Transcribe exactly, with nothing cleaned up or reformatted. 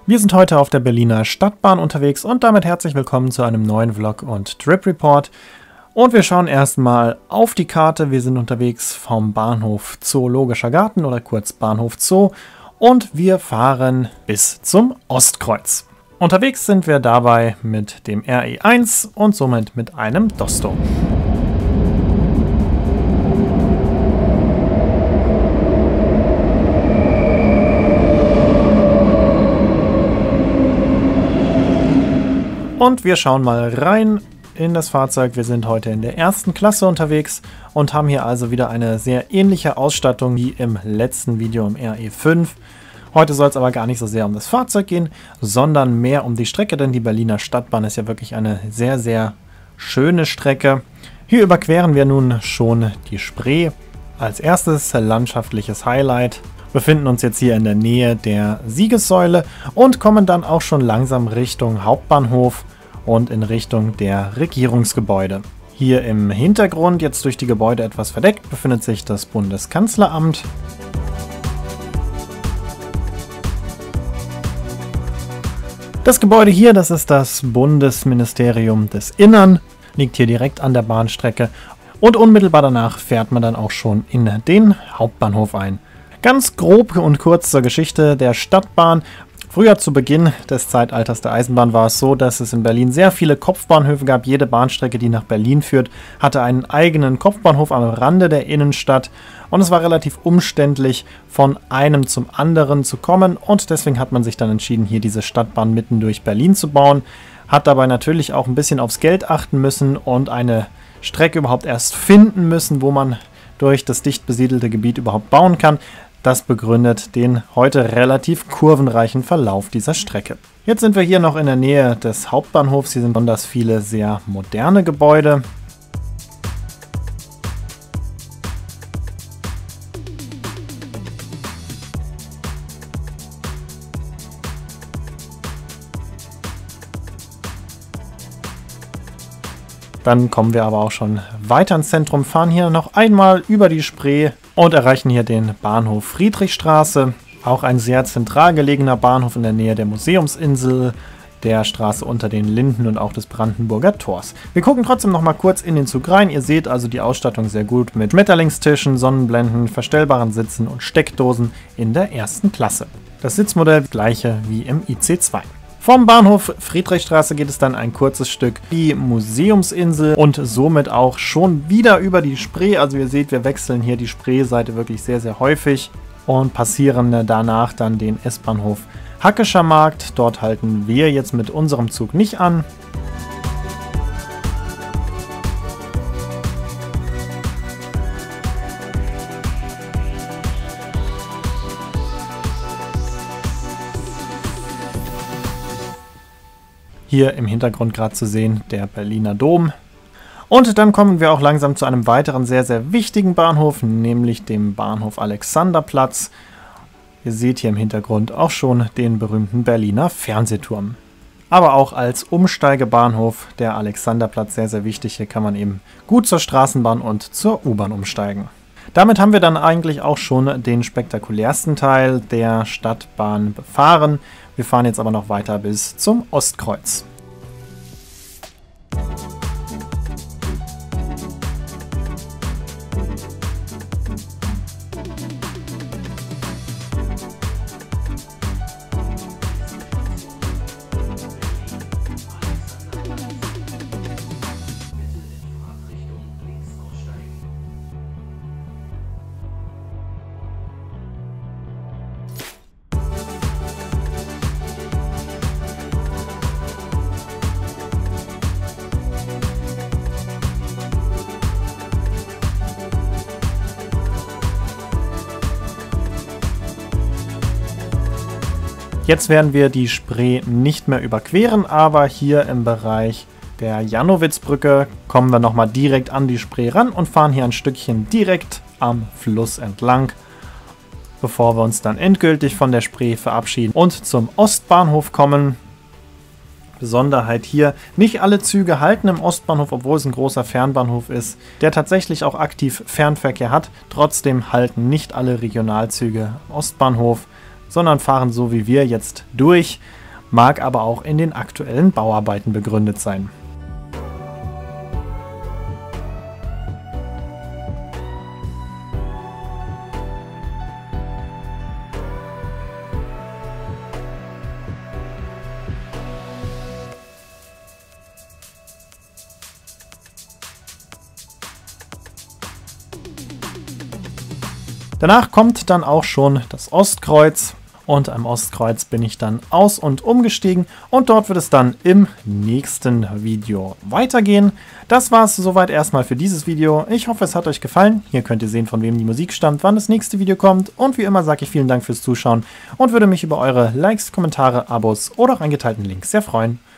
Wir sind heute auf der Berliner Stadtbahn unterwegs und damit herzlich willkommen zu einem neuen Vlog und Trip Report. Und wir schauen erstmal auf die Karte. Wir sind unterwegs vom Bahnhof Zoologischer Garten oder kurz Bahnhof Zoo und wir fahren bis zum Ostkreuz. Unterwegs sind wir dabei mit dem R E eins und somit mit einem Dosto. Und wir schauen mal rein in das Fahrzeug. Wir sind heute in der ersten Klasse unterwegs und haben hier also wieder eine sehr ähnliche Ausstattung wie im letzten Video im R E fünf. Heute soll es aber gar nicht so sehr um das Fahrzeug gehen, sondern mehr um die Strecke, denn die Berliner Stadtbahn ist ja wirklich eine sehr, sehr schöne Strecke. Hier überqueren wir nun schon die Spree. Als erstes landschaftliches Highlight. Wir befinden uns jetzt hier in der Nähe der Siegessäule und kommen dann auch schon langsam Richtung Hauptbahnhof und in Richtung der Regierungsgebäude. Hier im Hintergrund, jetzt durch die Gebäude etwas verdeckt, befindet sich das Bundeskanzleramt. Das Gebäude hier, das ist das Bundesministerium des Innern, liegt hier direkt an der Bahnstrecke und unmittelbar danach fährt man dann auch schon in den Hauptbahnhof ein. Ganz grob und kurz zur Geschichte der Stadtbahn. Früher zu Beginn des Zeitalters der Eisenbahn war es so, dass es in Berlin sehr viele Kopfbahnhöfe gab. Jede Bahnstrecke, die nach Berlin führt, hatte einen eigenen Kopfbahnhof am Rande der Innenstadt. Und es war relativ umständlich, von einem zum anderen zu kommen. Und deswegen hat man sich dann entschieden, hier diese Stadtbahn mitten durch Berlin zu bauen. Hat dabei natürlich auch ein bisschen aufs Geld achten müssen und eine Strecke überhaupt erst finden müssen, wo man durch das dicht besiedelte Gebiet überhaupt bauen kann. Das begründet den heute relativ kurvenreichen Verlauf dieser Strecke. Jetzt sind wir hier noch in der Nähe des Hauptbahnhofs. Hier sind besonders viele sehr moderne Gebäude. Dann kommen wir aber auch schon weiter ins Zentrum, fahren hier noch einmal über die Spree und erreichen hier den Bahnhof Friedrichstraße. Auch ein sehr zentral gelegener Bahnhof in der Nähe der Museumsinsel, der Straße unter den Linden und auch des Brandenburger Tors. Wir gucken trotzdem noch mal kurz in den Zug rein. Ihr seht also die Ausstattung sehr gut mit Schmetterlingstischen, Sonnenblenden, verstellbaren Sitzen und Steckdosen in der ersten Klasse. Das Sitzmodell gleiche wie im I C zwei. Vom Bahnhof Friedrichstraße geht es dann ein kurzes Stück die Museumsinsel und somit auch schon wieder über die Spree. Also ihr seht, wir wechseln hier die Spreeseite wirklich sehr, sehr häufig und passieren danach dann den S-Bahnhof Hackescher Markt. Dort halten wir jetzt mit unserem Zug nicht an. Hier im Hintergrund gerade zu sehen der Berliner Dom. Und dann kommen wir auch langsam zu einem weiteren sehr, sehr wichtigen Bahnhof, nämlich dem Bahnhof Alexanderplatz. Ihr seht hier im Hintergrund auch schon den berühmten Berliner Fernsehturm. Aber auch als Umsteigebahnhof der Alexanderplatz sehr, sehr wichtig. Hier kann man eben gut zur Straßenbahn und zur U-Bahn umsteigen. Damit haben wir dann eigentlich auch schon den spektakulärsten Teil der Stadtbahn befahren. Wir fahren jetzt aber noch weiter bis zum Ostkreuz. Jetzt werden wir die Spree nicht mehr überqueren, aber hier im Bereich der Jannowitzbrücke kommen wir nochmal direkt an die Spree ran und fahren hier ein Stückchen direkt am Fluss entlang, bevor wir uns dann endgültig von der Spree verabschieden und zum Ostbahnhof kommen. Besonderheit hier, nicht alle Züge halten im Ostbahnhof, obwohl es ein großer Fernbahnhof ist, der tatsächlich auch aktiv Fernverkehr hat. Trotzdem halten nicht alle Regionalzüge im Ostbahnhof, sondern fahren so wie wir jetzt durch, mag aber auch in den aktuellen Bauarbeiten begründet sein. Danach kommt dann auch schon das Ostkreuz und am Ostkreuz bin ich dann aus- und umgestiegen und dort wird es dann im nächsten Video weitergehen. Das war es soweit erstmal für dieses Video. Ich hoffe, es hat euch gefallen. Hier könnt ihr sehen, von wem die Musik stammt, wann das nächste Video kommt und wie immer sage ich vielen Dank fürs Zuschauen und würde mich über eure Likes, Kommentare, Abos oder auch einen geteilten Link sehr freuen.